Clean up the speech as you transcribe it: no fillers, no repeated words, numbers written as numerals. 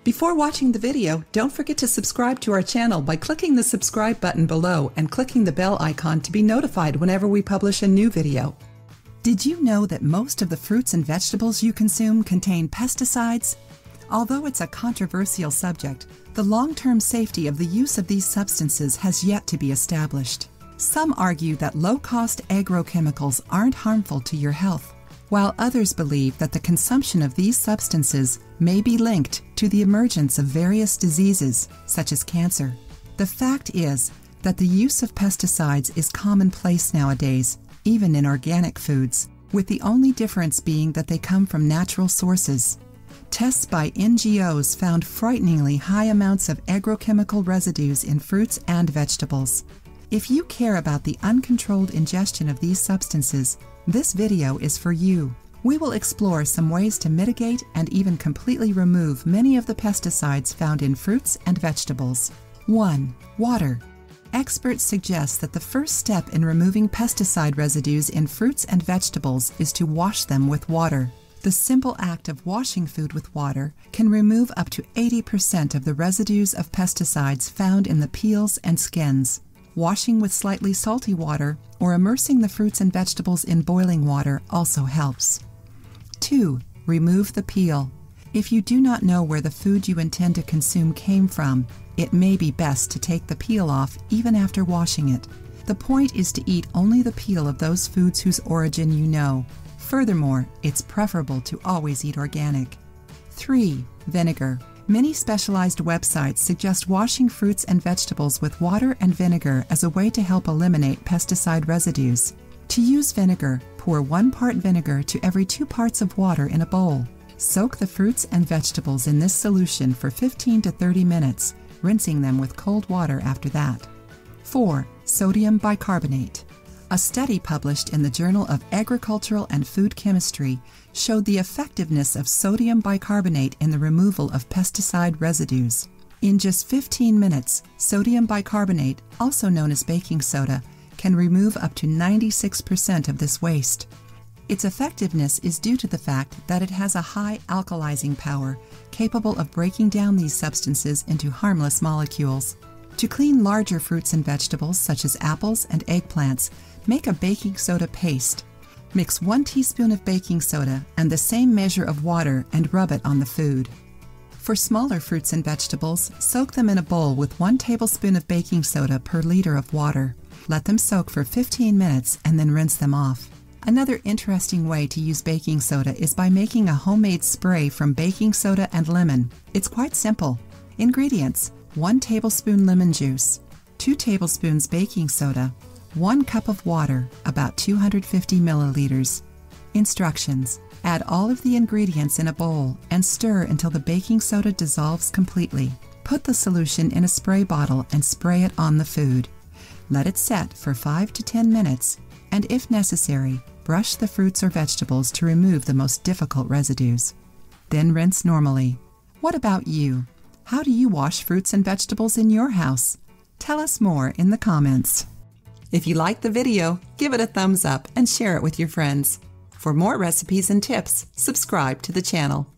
Before watching the video, don't forget to subscribe to our channel by clicking the subscribe button below and clicking the bell icon to be notified whenever we publish a new video. Did you know that most of the fruits and vegetables you consume contain pesticides? Although it's a controversial subject, the long-term safety of the use of these substances has yet to be established. Some argue that low-cost agrochemicals aren't harmful to your health, while others believe that the consumption of these substances may be linked to the emergence of various diseases, such as cancer. The fact is that the use of pesticides is commonplace nowadays, even in organic foods, with the only difference being that they come from natural sources. Tests by NGOs found frighteningly high amounts of agrochemical residues in fruits and vegetables. If you care about the uncontrolled ingestion of these substances, this video is for you. We will explore some ways to mitigate and even completely remove many of the pesticides found in fruits and vegetables. 1. Water. Experts suggest that the first step in removing pesticide residues in fruits and vegetables is to wash them with water. The simple act of washing food with water can remove up to 80% of the residues of pesticides found in the peels and skins. Washing with slightly salty water or immersing the fruits and vegetables in boiling water also helps. 2. Remove the peel. If you do not know where the food you intend to consume came from, it may be best to take the peel off even after washing it. The point is to eat only the peel of those foods whose origin you know. Furthermore, it's preferable to always eat organic. 3. Vinegar. Many specialized websites suggest washing fruits and vegetables with water and vinegar as a way to help eliminate pesticide residues. To use vinegar, pour 1 part vinegar to every 2 parts of water in a bowl. Soak the fruits and vegetables in this solution for 15 to 30 minutes, rinsing them with cold water after that. 4. Sodium bicarbonate. A study published in the Journal of Agricultural and Food Chemistry showed the effectiveness of sodium bicarbonate in the removal of pesticide residues. In just 15 minutes, sodium bicarbonate, also known as baking soda, can remove up to 96% of this waste. Its effectiveness is due to the fact that it has a high alkalizing power, capable of breaking down these substances into harmless molecules. To clean larger fruits and vegetables such as apples and eggplants, make a baking soda paste. Mix 1 teaspoon of baking soda and the same measure of water and rub it on the food. For smaller fruits and vegetables, soak them in a bowl with 1 tablespoon of baking soda per liter of water. Let them soak for 15 minutes and then rinse them off. Another interesting way to use baking soda is by making a homemade spray from baking soda and lemon. It's quite simple. Ingredients: 1 tablespoon lemon juice, 2 tablespoons baking soda, 1 cup of water, about 250 milliliters. Instructions: add all of the ingredients in a bowl and stir until the baking soda dissolves completely. Put the solution in a spray bottle and spray it on the food. Let it set for 5 to 10 minutes, and if necessary, brush the fruits or vegetables to remove the most difficult residues. Then rinse normally. What about you? How do you wash fruits and vegetables in your house? Tell us more in the comments. If you liked the video, give it a thumbs up and share it with your friends. For more recipes and tips, subscribe to the channel.